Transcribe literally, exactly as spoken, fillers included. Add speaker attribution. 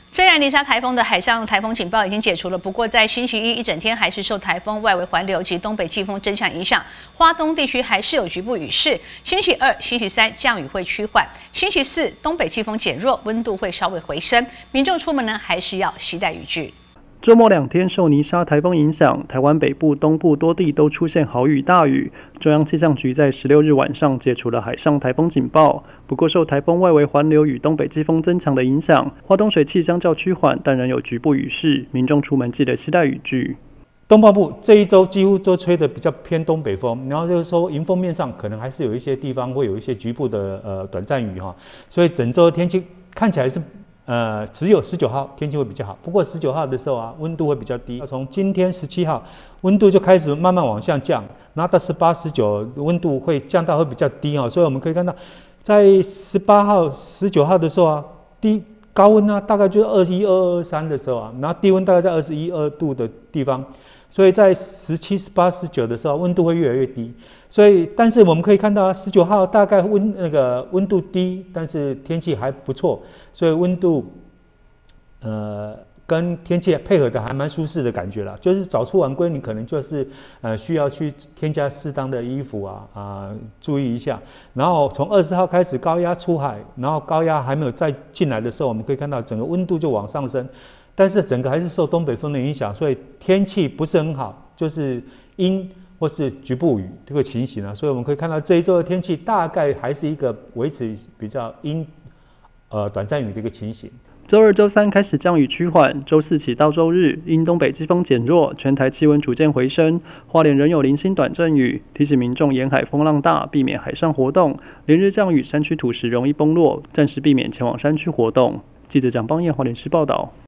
Speaker 1: 虽然丽莎台风的海上台风警报已经解除了，不过在星期一一整天还是受台风外围环流及东北季风增强影响，花东地区还是有局部雨势。星期二、星期三降雨会趋缓，星期四东北季风减弱，温度会稍微回升，民众出门呢还是要携带雨具。
Speaker 2: 周末两天受尼莎台风影响，台湾北部、东部多地都出现豪雨大雨。中央气象局在十六日晚上解除了海上台风警报。不过，受台风外围环流与东北季风增强的影响，花东水汽相较趋缓，但仍有局部雨势，民众出门记得携带雨具。
Speaker 3: 东半部这一周几乎都吹得比较偏东北风，然后就是说迎风面上可能还是有一些地方会有一些局部的呃短暂雨哈，所以整周的天气看起来是。 呃，只有十九号天气会比较好，不过十九号的时候啊，温度会比较低。从今天十七号，温度就开始慢慢往下降，然后到十八、十九，温度会降到会比较低哦。所以我们可以看到，在十八号、十九号的时候啊，低高温呢、啊、大概就是二十一、二二三的时候啊，然后低温大概在二十一、二度的地方。 所以在十七、十八、十九的时候，温度会越来越低。所以，但是我们可以看到，十九号大概温那个温度低，但是天气还不错，所以温度，呃，跟天气配合的还蛮舒适的感觉了。就是早出晚归，你可能就是呃需要去添加适当的衣服啊啊、呃，注意一下。然后从二十号开始高压出海，然后高压还没有再进来的时候，我们可以看到整个温度就往上升。 但是整个还是受东北风的影响，所以天气不是很好，就是阴或是局部雨这个情形啊。所以我们可以看到这一周的天气大概还是一个维持比较阴，呃短暂雨的一个情形。
Speaker 2: 周二、周三开始降雨趋缓，周四起到周日，因东北季风减弱，全台气温逐渐回升。花莲仍有零星短阵雨，提醒民众沿海风浪大，避免海上活动。连日降雨，山区土石容易崩落，暂时避免前往山区活动。记者蒋邦彦花莲市报道。